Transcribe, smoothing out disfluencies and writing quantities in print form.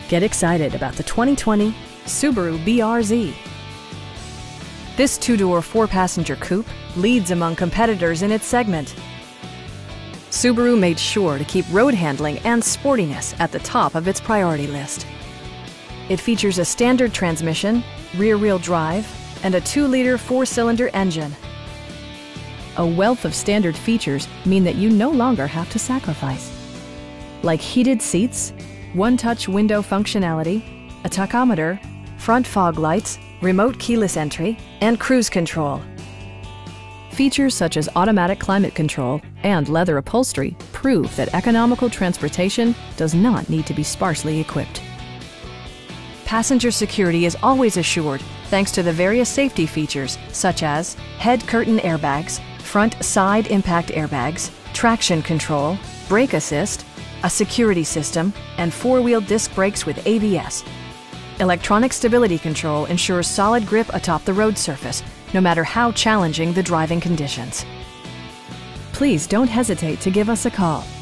Get excited about the 2020 Subaru BRZ. This two-door, four-passenger coupe leads among competitors in its segment. Subaru made sure to keep road handling and sportiness at the top of its priority list. It features a standard transmission, rear-wheel drive, and a 2-liter four-cylinder engine. A wealth of standard features mean that you no longer have to sacrifice, like heated seats, one-touch window functionality, a tachometer, front fog lights, remote keyless entry, and cruise control. Features such as automatic climate control and leather upholstery prove that economical transportation does not need to be sparsely equipped. Passenger security is always assured thanks to the various safety features such as head curtain airbags, front side impact airbags, traction control, brake assist, a security system, and four-wheel disc brakes with ABS. Electronic stability control ensures solid grip atop the road surface, no matter how challenging the driving conditions. Please don't hesitate to give us a call.